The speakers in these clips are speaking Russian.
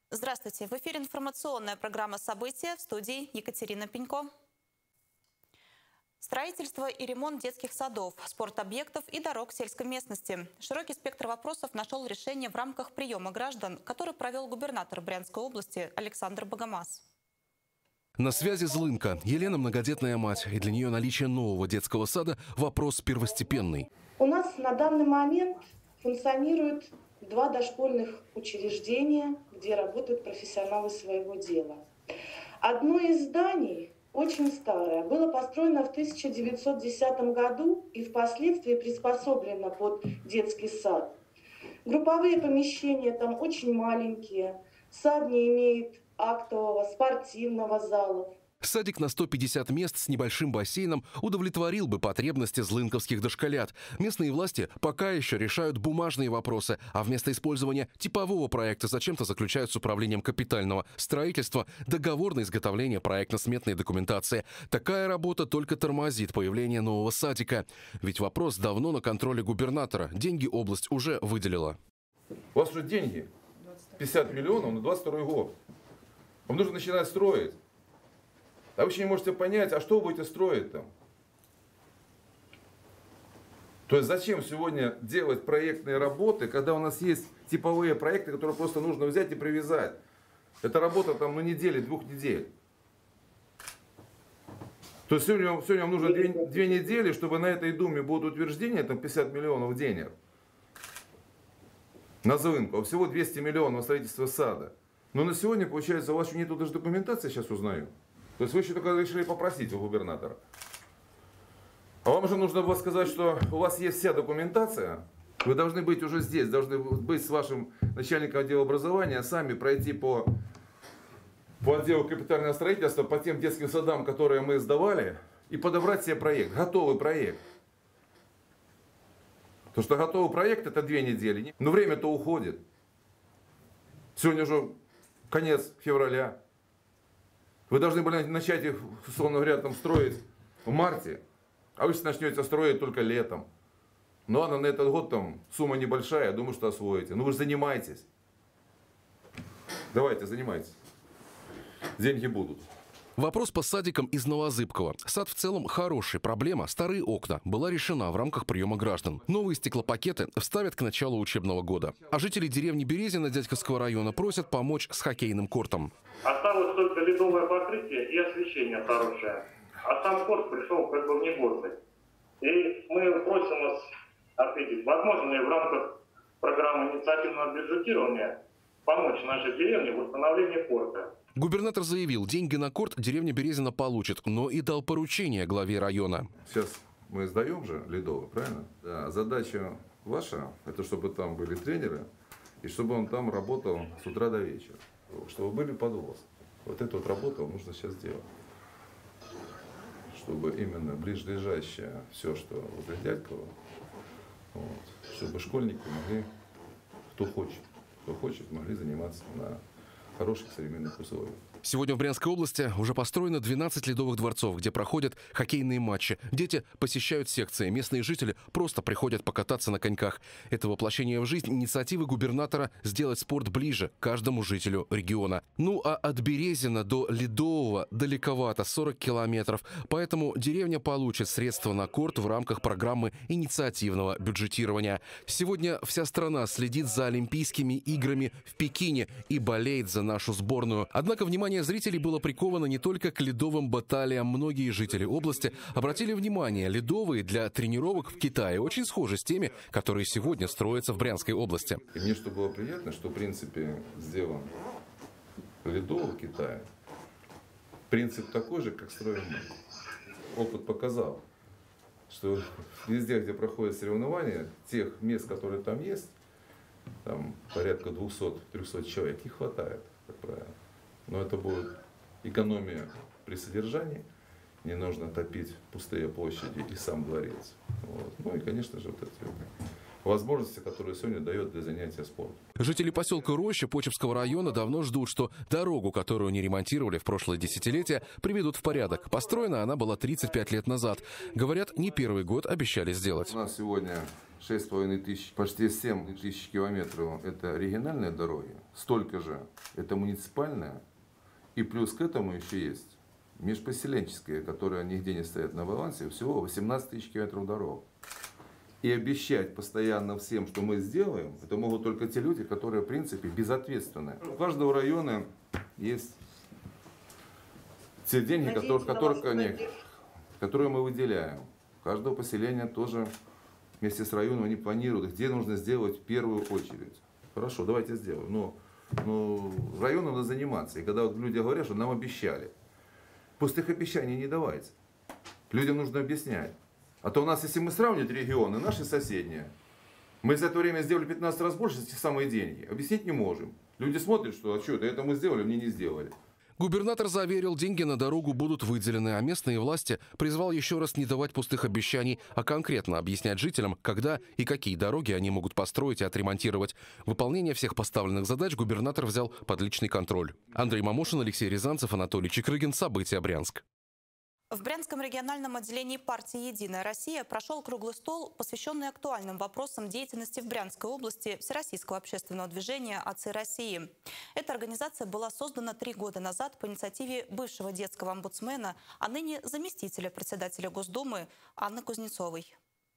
Здравствуйте! В эфире информационная программа «События», в студии Екатерина Пенько. Строительство и ремонт детских садов, спортобъектов и дорог сельской местности. Широкий спектр вопросов нашел решение в рамках приема граждан, который провел губернатор Брянской области Александр Богомаз. На связи Злынка. Елена многодетная мать, и для нее наличие нового детского сада – вопрос первостепенный. У нас на данный момент функционирует 2 дошкольных учреждения, где работают профессионалы своего дела. Одно из зданий, очень старое, было построено в 1910 году и впоследствии приспособлено под детский сад. Групповые помещения там очень маленькие, сад не имеет актового, спортивного зала. Садик на 150 мест с небольшим бассейном удовлетворил бы потребности злынковских дошколят. Местные власти пока еще решают бумажные вопросы, а вместо использования типового проекта зачем-то заключают с управлением капитального строительства договор на изготовление проектно-сметной документации. Такая работа только тормозит появление нового садика. Ведь вопрос давно на контроле губернатора. Деньги область уже выделила. У вас уже деньги. 50 миллионов на 22 год. Вам нужно начинать строить. А вы еще не можете понять, а что вы будете строить там? То есть зачем сегодня делать проектные работы, когда у нас есть типовые проекты, которые просто нужно взять и привязать? Это работа там на неделе, 2 недель. То есть сегодня вам нужно 2 недели, чтобы на этой думе будут утверждения, там 50 миллионов денег. На Злынку, а всего 200 миллионов на строительство сада. Но на сегодня, получается, у вас еще нету даже документации, сейчас узнаю. То есть вы еще только решили попросить у губернатора. А вам же нужно было сказать, что у вас есть вся документация. Вы должны быть уже здесь, должны быть с вашим начальником отдела образования, сами пройти по отделу капитального строительства, по тем детским садам, которые мы сдавали, и подобрать себе проект, готовый проект. Потому что готовый проект это 2 недели. Но время-то уходит. Сегодня уже конец февраля. Вы должны были начать их, условно говоря, там строить в марте, а вы начнете строить только летом. Ну ладно, на этот год там сумма небольшая, я думаю, что освоите. Ну вы же занимаетесь. Давайте, занимайтесь. Деньги будут. Вопрос по садикам из Новозыбкова. Сад в целом хороший. Проблема – старые окна. Была решена в рамках приема граждан. Новые стеклопакеты вставят к началу учебного года. А жители деревни Березина Дядьковского района просят помочь с хоккейным кортом. Осталось только ледовое покрытие и освещение хорошее. А сам корт пришел как бы в негодность. И мы просим вас ответить, возможно ли в рамках программы инициативного бюджетирования помочь нашей деревне в восстановлении корта. Губернатор заявил, деньги на корт деревня Березина получит, но и дал поручение главе района. Сейчас мы сдаем же ледовый, правильно? Да, задача ваша, это чтобы там были тренеры, и чтобы он там работал с утра до вечера. Чтобы были подвозы. Вот эту вот работу нужно сейчас делать. Чтобы именно ближайшее все, что возле Дядькова, вот, чтобы школьники могли, кто хочет, могли заниматься на хороших современных условиях. Сегодня в Брянской области уже построено 12 ледовых дворцов, где проходят хоккейные матчи. Дети посещают секции, местные жители просто приходят покататься на коньках. Это воплощение в жизнь инициативы губернатора сделать спорт ближе каждому жителю региона. Ну а от Березина до Ледового далековато, 40 километров. Поэтому деревня получит средства на корт в рамках программы инициативного бюджетирования. Сегодня вся страна следит за Олимпийскими играми в Пекине и болеет за нашу сборную. Однако внимание зрителей было приковано не только к ледовым баталиям. Многие жители области обратили внимание, ледовые для тренировок в Китае очень схожи с теми, которые сегодня строятся в Брянской области. И мне что было приятно, что в принципе сделан ледовый Китай. Принцип такой же, как строим мы. Опыт показал, что везде, где проходят соревнования, тех мест, которые там есть, там порядка 200-300 человек, их хватает, как правило. Но это будет экономия при содержании, не нужно топить пустые площади и сам дворец. Вот. Ну и, конечно же, вот эти возможности, которые сегодня дает для занятия спортом. Жители поселка Роща Почепского района давно ждут, что дорогу, которую не ремонтировали в прошлое десятилетие, приведут в порядок. Построена она была 35 лет назад. Говорят, не первый год обещали сделать. У нас сегодня 6,5 тысяч, почти 7 тысяч километров это региональные дороги, столько же это муниципальные, и плюс к этому еще есть межпоселенческие, которые нигде не стоят на балансе, всего 18 тысяч километров дорог. И обещать постоянно всем, что мы сделаем, это могут только те люди, которые, в принципе, безответственны. У каждого района есть те деньги, которые мы выделяем. У каждого поселения тоже вместе с районом они планируют, где нужно сделать в первую очередь. Хорошо, давайте сделаем. Но районом надо заниматься. И когда вот люди говорят, что нам обещали, пустых обещаний не давайте. Людям нужно объяснять. А то у нас, если мы сравнивать регионы, наши соседние, мы за это время сделали 15 раз больше за те самые деньги. Объяснить не можем. Люди смотрят, что а что это мы сделали, мне не сделали. Губернатор заверил, деньги на дорогу будут выделены, а местные власти призвал еще раз не давать пустых обещаний, а конкретно объяснять жителям, когда и какие дороги они могут построить и отремонтировать. Выполнение всех поставленных задач губернатор взял под личный контроль. Андрей Мамошин, Алексей Рязанцев, Анатолий Чикрыгин. События Брянск. В Брянском региональном отделении партии «Единая Россия» прошел круглый стол, посвященный актуальным вопросам деятельности в Брянской области Всероссийского общественного движения «Отцы России». Эта организация была создана 3 года назад по инициативе бывшего детского омбудсмена, а ныне заместителя председателя Госдумы Анны Кузнецовой.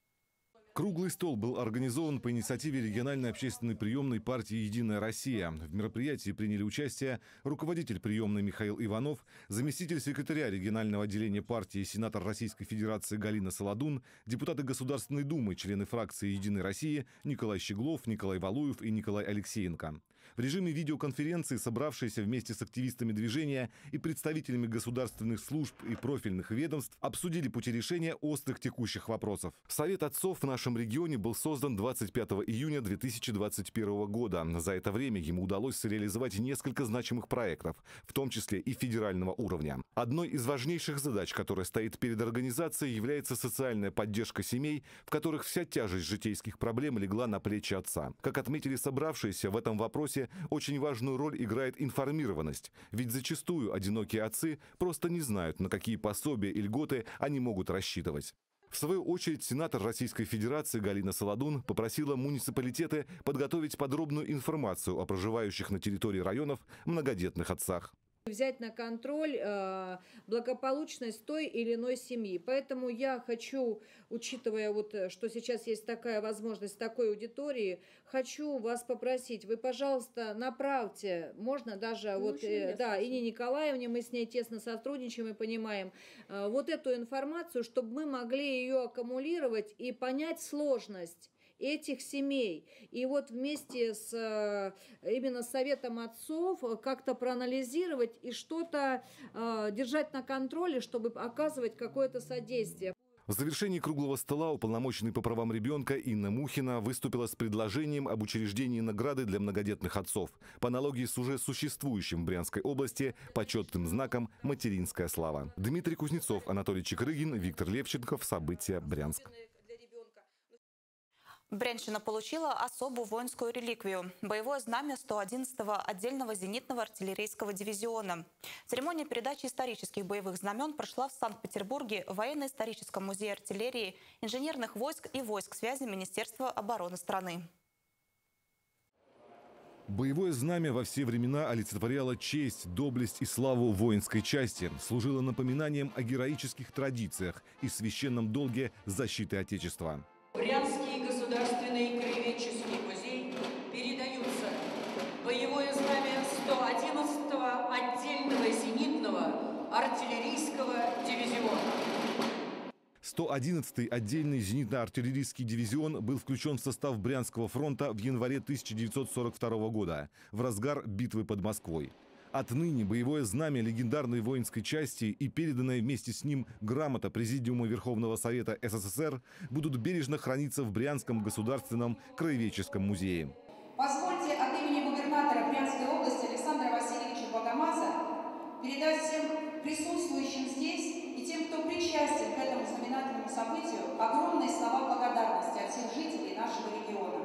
Круглый стол был организован по инициативе региональной общественной приемной партии «Единая Россия». В мероприятии приняли участие руководитель приемной Михаил Иванов, заместитель секретаря регионального отделения партии, сенатор Российской Федерации Галина Солодун, депутаты Государственной Думы, члены фракции «Единой России» Николай Щеглов, Николай Валуев и Николай Алексеенко. В режиме видеоконференции собравшиеся вместе с активистами движения и представителями государственных служб и профильных ведомств обсудили пути решения острых текущих вопросов. Совет отцов в нашем регионе был создан 25 июня 2021 года. За это время ему удалось реализовать несколько значимых проектов, в том числе и федерального уровня. Одной из важнейших задач, которая стоит перед организацией, является социальная поддержка семей, в которых вся тяжесть житейских проблем легла на плечи отца. Как отметили собравшиеся, в этом вопросе очень важную роль играет информированность, ведь зачастую одинокие отцы просто не знают, на какие пособия и льготы они могут рассчитывать. В свою очередь, сенатор Российской Федерации Галина Солодун попросила муниципалитеты подготовить подробную информацию о проживающих на территории районов многодетных отцах. Взять на контроль благополучность той или иной семьи. Поэтому я хочу, учитывая, что сейчас есть такая возможность такой аудитории, хочу вас попросить, вы, пожалуйста, направьте, можно даже Ине Николаевне, мы с ней тесно сотрудничаем и понимаем, вот эту информацию, чтобы мы могли ее аккумулировать и понять сложность этих семей. И вот вместе с именно Советом отцов как-то проанализировать и что-то держать на контроле, чтобы оказывать какое-то содействие. В завершении круглого стола уполномоченный по правам ребенка Инна Мухина выступила с предложением об учреждении награды для многодетных отцов по аналогии с уже существующим в Брянской области почетным знаком «Материнская слава». Дмитрий Кузнецов, Анатолий Чикрыгин, Виктор Левченков. События Брянск. Брянщина получила особую воинскую реликвию – боевое знамя 111-го отдельного зенитного артиллерийского дивизиона. Церемония передачи исторических боевых знамен прошла в Санкт-Петербурге в военно-историческом музее артиллерии, инженерных войск и войск связи Министерства обороны страны. Боевое знамя во все времена олицетворяло честь, доблесть и славу воинской части, служило напоминанием о героических традициях и священном долге защиты Отечества. Брянский государственный краеведческий музей передаются боевое знамя 111-го отдельного зенитного артиллерийского дивизиона. 111-й отдельный зенитно-артиллерийский дивизион был включен в состав Брянского фронта в январе 1942 года, в разгар битвы под Москвой. Отныне боевое знамя легендарной воинской части и переданная вместе с ним грамота Президиума Верховного Совета СССР будут бережно храниться в Брянском государственном краеведческом музее. Позвольте от имени губернатора Брянской области Александра Васильевича Богомаза передать всем присутствующим здесь и тем, кто причастен к этому знаменательному событию, огромные слова благодарности от всех жителей нашего региона.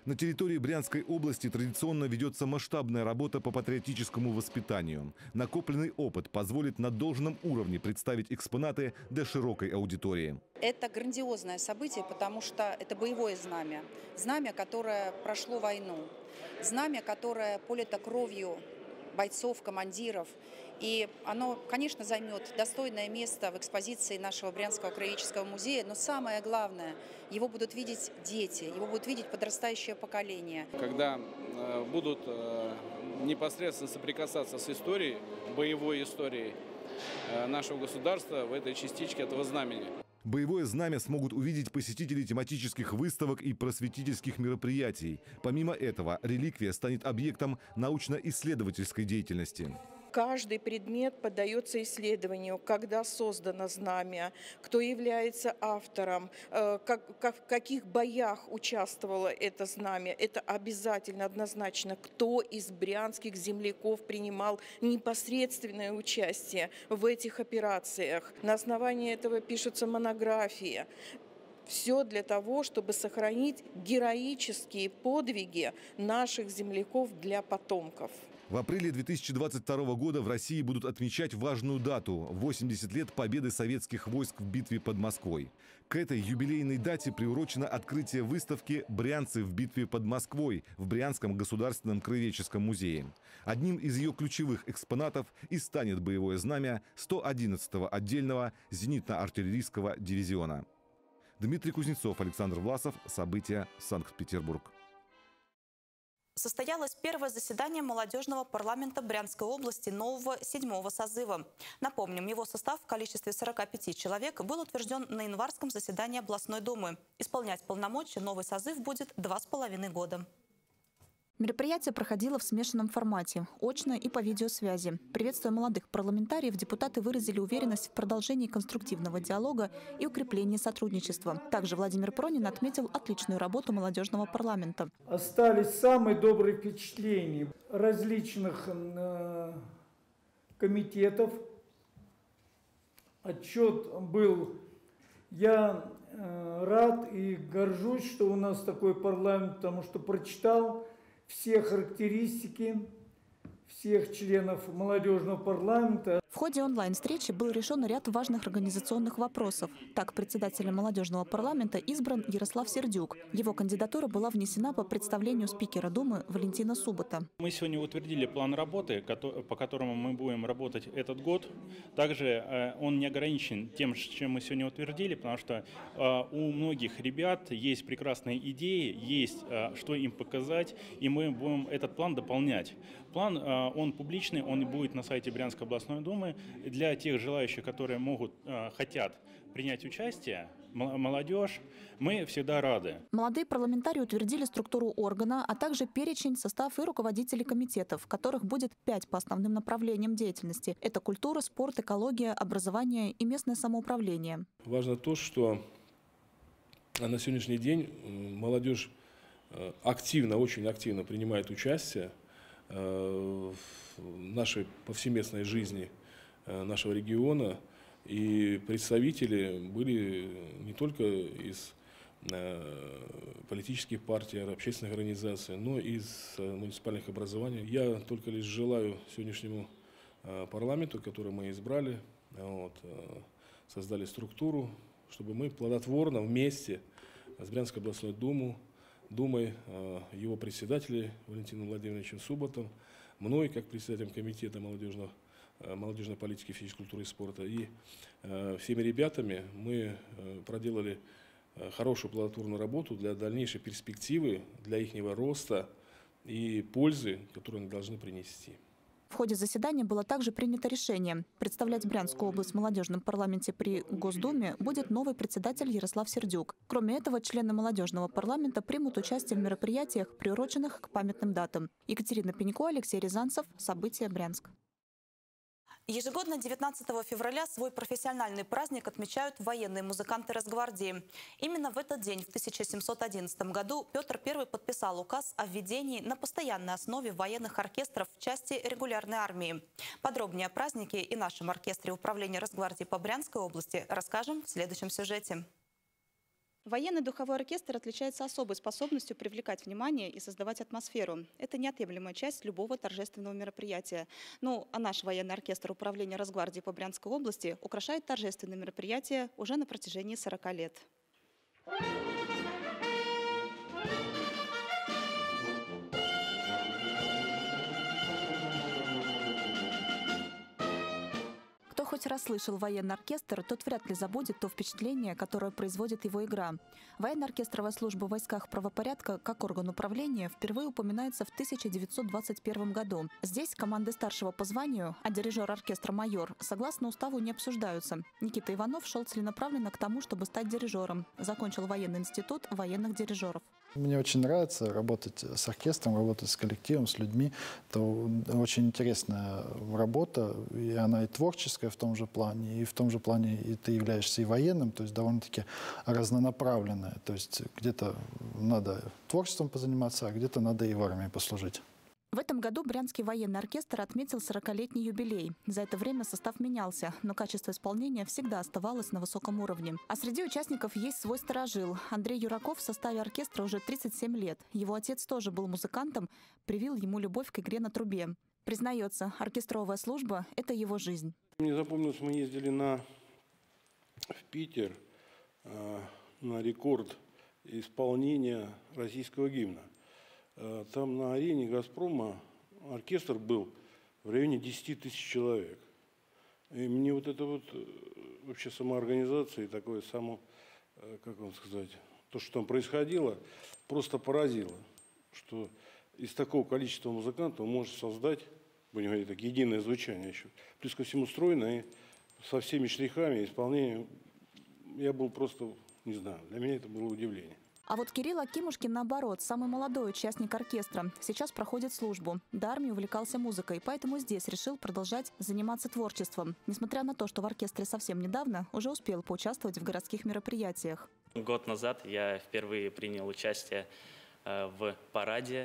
На территории Брянской области традиционно ведется масштабная работа по патриотическому воспитанию. Накопленный опыт позволит на должном уровне представить экспонаты для широкой аудитории. Это грандиозное событие, потому что это боевое знамя. Знамя, которое прошло войну. Знамя, которое полито кровью бойцов, командиров. И оно, конечно, займет достойное место в экспозиции нашего Брянского краеведческого музея, но самое главное, его будут видеть дети, его будут видеть подрастающее поколение. Когда будут непосредственно соприкасаться с историей, боевой историей нашего государства в этой частичке этого знамени. Боевое знамя смогут увидеть посетители тематических выставок и просветительских мероприятий. Помимо этого, реликвия станет объектом научно-исследовательской деятельности. Каждый предмет поддается исследованию, когда создано знамя, кто является автором, в каких боях участвовало это знамя. Это обязательно, однозначно, кто из брянских земляков принимал непосредственное участие в этих операциях. На основании этого пишутся монографии. Все для того, чтобы сохранить героические подвиги наших земляков для потомков. В апреле 2022 года в России будут отмечать важную дату – 80 лет победы советских войск в битве под Москвой. К этой юбилейной дате приурочено открытие выставки «Брянцы в битве под Москвой» в Брянском государственном краеведческом музее. Одним из ее ключевых экспонатов и станет боевое знамя 111-го отдельного зенитно-артиллерийского дивизиона. Дмитрий Кузнецов, Александр Власов. События. Санкт-Петербург. Состоялось первое заседание молодежного парламента Брянской области нового 7-го созыва. Напомним, его состав в количестве 45 человек был утвержден на январском заседании областной думы. Исполнять полномочия новый созыв будет 2,5 года. Мероприятие проходило в смешанном формате – очно и по видеосвязи. Приветствуя молодых парламентариев, депутаты выразили уверенность в продолжении конструктивного диалога и укреплении сотрудничества. Также Владимир Пронин отметил отличную работу молодежного парламента. Остались самые добрые впечатления различных комитетов. Отчет был. Я рад и горжусь, что у нас такой парламент, потому что прочитал все характеристики всех членов молодежного парламента. В ходе онлайн-встречи был решен ряд важных организационных вопросов. Так, председателем молодежного парламента избран Ярослав Сердюк. Его кандидатура была внесена по представлению спикера Думы Валентина Субота. Мы сегодня утвердили план работы, по которому мы будем работать этот год. Также он не ограничен тем, чем мы сегодня утвердили, потому что у многих ребят есть прекрасные идеи, есть что им показать, и мы будем этот план дополнять. План, он публичный, он будет на сайте Брянской областной думы. Для тех желающих, которые хотят принять участие, молодежь, мы всегда рады. Молодые парламентарии утвердили структуру органа, а также перечень, состав и руководителей комитетов, которых будет 5 по основным направлениям деятельности. Это культура, спорт, экология, образование и местное самоуправление. Важно то, что на сегодняшний день молодежь активно, очень активно принимает участие в нашей повсеместной жизни нашего региона, и представители были не только из политических партий, общественных организаций, но и из муниципальных образований. Я только лишь желаю сегодняшнему парламенту, который мы избрали, создали структуру, чтобы мы плодотворно вместе с Брянской областной думой, его председателем Валентином Владимировичем Суботом, мной, как председателем комитета молодежной политики, физической культуры и спорта, и всеми ребятами мы проделали хорошую плодотворную работу для дальнейшей перспективы, для их роста и пользы, которую они должны принести. В ходе заседания было также принято решение. Представлять Брянскую область в молодежном парламенте при Госдуме будет новый председатель Ярослав Сердюк. Кроме этого, члены молодежного парламента примут участие в мероприятиях, приуроченных к памятным датам. Екатерина Пенько, Алексей Рязанцев. События. Брянск. Ежегодно 19 февраля свой профессиональный праздник отмечают военные музыканты Росгвардии. Именно в этот день, в 1711 году, Петр I подписал указ о введении на постоянной основе военных оркестров в части регулярной армии. Подробнее о празднике и нашем оркестре Управления Росгвардии по Брянской области расскажем в следующем сюжете. Военный духовой оркестр отличается особой способностью привлекать внимание и создавать атмосферу. Это неотъемлемая часть любого торжественного мероприятия. Ну, а наш военный оркестр Управления Росгвардии по Брянской области украшает торжественные мероприятия уже на протяжении 40 лет. Кто хоть раз слышал военный оркестр, тот вряд ли забудет то впечатление, которое производит его игра. Военно-оркестровая служба в войсках правопорядка как орган управления впервые упоминается в 1921 году. Здесь команды старшего по званию, а дирижер оркестра майор, согласно уставу не обсуждаются. Никита Иванов шел целенаправленно к тому, чтобы стать дирижером. Закончил военный институт военных дирижеров. Мне очень нравится работать с оркестром, работать с коллективом, с людьми. Это очень интересная работа, и она и творческая в том же плане, и в том же плане и ты являешься и военным, то есть довольно-таки разнонаправленная. То есть где-то надо творчеством позаниматься, а где-то надо и в армии послужить. В этом году Брянский военный оркестр отметил 40-летний юбилей. За это время состав менялся, но качество исполнения всегда оставалось на высоком уровне. А среди участников есть свой старожил. Андрей Юраков в составе оркестра уже 37 лет. Его отец тоже был музыкантом, привил ему любовь к игре на трубе. Признается, оркестровая служба – это его жизнь. Мне запомнилось, мы ездили в Питер на рекорд исполнения российского гимна. Там на арене «Газпрома» оркестр был в районе 10 тысяч человек. И мне вот это вот вообще самоорганизация и такое как вам сказать, то, что там происходило, просто поразило, что из такого количества музыкантов может создать, будем говорить так, единое звучание еще. Плюс ко всему стройно и со всеми штрихами, исполнением. Я был просто, не знаю, для меня это было удивление. А вот Кирилл Акимушкин, наоборот, самый молодой участник оркестра. Сейчас проходит службу. До армии увлекался музыкой, поэтому здесь решил продолжать заниматься творчеством. Несмотря на то, что в оркестре совсем недавно, уже успел поучаствовать в городских мероприятиях. Год назад я впервые принял участие в параде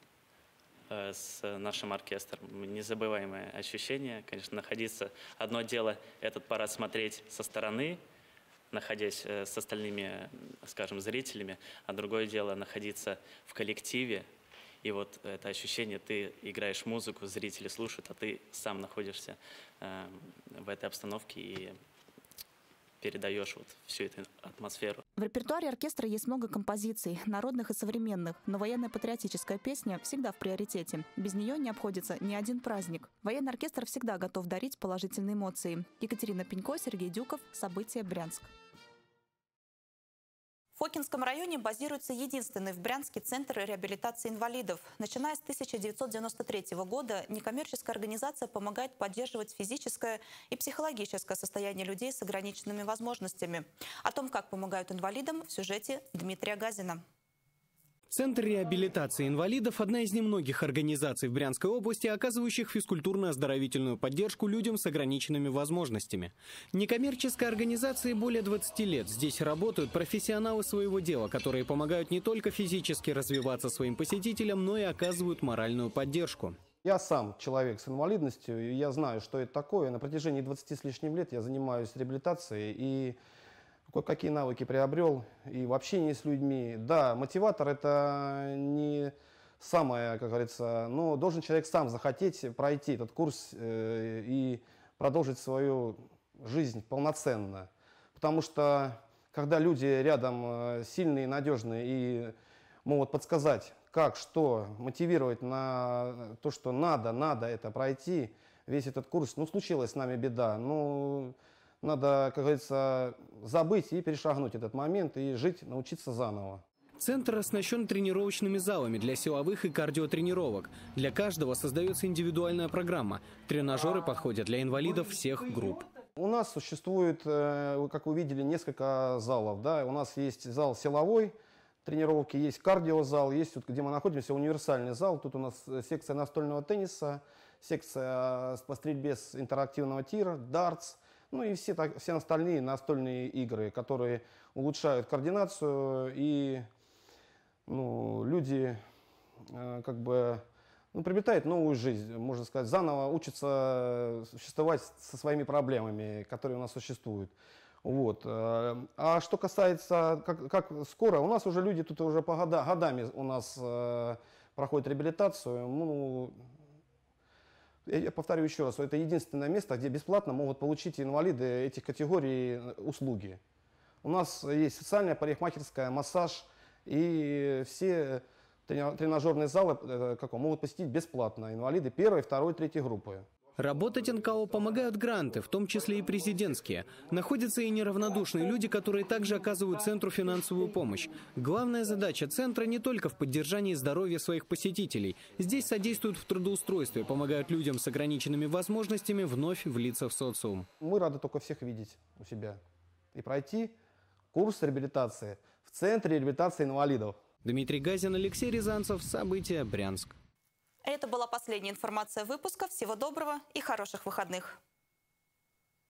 с нашим оркестром. Незабываемое ощущение, конечно, находиться. Одно дело этот парад смотреть со стороны, находясь с остальными, скажем, зрителями, а другое дело находиться в коллективе. И вот это ощущение, ты играешь музыку, зрители слушают, а ты сам находишься в этой обстановке и передаешь вот всю эту атмосферу. В репертуаре оркестра есть много композиций, народных и современных, но военно-патриотическая песня всегда в приоритете. Без нее не обходится ни один праздник. Военный оркестр всегда готов дарить положительные эмоции. Екатерина Пенько, Сергей Дюков. События, Брянск. В Фокинском районе базируется единственный в Брянске центр реабилитации инвалидов. Начиная с 1993 года некоммерческая организация помогает поддерживать физическое и психологическое состояние людей с ограниченными возможностями. О том, как помогают инвалидам, в сюжете Дмитрия Газина. Центр реабилитации инвалидов – одна из немногих организаций в Брянской области, оказывающих физкультурно-оздоровительную поддержку людям с ограниченными возможностями. Некоммерческой организации более 20 лет. Здесь работают профессионалы своего дела, которые помогают не только физически развиваться своим посетителям, но и оказывают моральную поддержку. Я сам человек с инвалидностью, и я знаю, что это такое. На протяжении 20 с лишним лет я занимаюсь реабилитацией и кое-какие навыки приобрел и в общении с людьми. Да, мотиватор – это не самое, как говорится, но должен человек сам захотеть пройти этот курс и продолжить свою жизнь полноценно. Потому что, когда люди рядом сильные, надежные и могут подсказать, как, что, мотивировать на то, что надо это пройти, весь этот курс, ну, случилась с нами беда, ну, надо, как говорится, забыть и перешагнуть этот момент и жить, научиться заново. Центр оснащен тренировочными залами для силовых и кардиотренировок. Для каждого создается индивидуальная программа. Тренажеры подходят для инвалидов всех групп. У нас существует, как вы видели, несколько залов. Да? У нас есть зал силовой тренировки, есть кардиозал, есть, вот, где мы находимся, универсальный зал. Тут у нас секция настольного тенниса, секция по стрельбе с интерактивного тира, дартс. Ну и все остальные настольные игры, которые улучшают координацию, и люди как бы приобретают новую жизнь, можно сказать, заново учатся существовать со своими проблемами, которые у нас существуют. Вот. А что касается, как скоро, у нас уже люди тут уже годами у нас проходят реабилитацию. Ну, я повторю еще раз, это единственное место, где бесплатно могут получить инвалиды этих категорий услуги. У нас есть социальная парикмахерская, массаж, и все тренажерные залы могут посетить бесплатно инвалиды первой, второй, третьей группы. Работать НКО помогают гранты, в том числе и президентские. Находятся и неравнодушные люди, которые также оказывают центру финансовую помощь. Главная задача центра не только в поддержании здоровья своих посетителей. Здесь содействуют в трудоустройстве, помогают людям с ограниченными возможностями вновь влиться в социум. Мы рады только всех видеть у себя и пройти курс реабилитации в Центре реабилитации инвалидов. Дмитрий Газин, Алексей Рязанцев. События. Брянск. Это была последняя информация выпуска. Всего доброго и хороших выходных.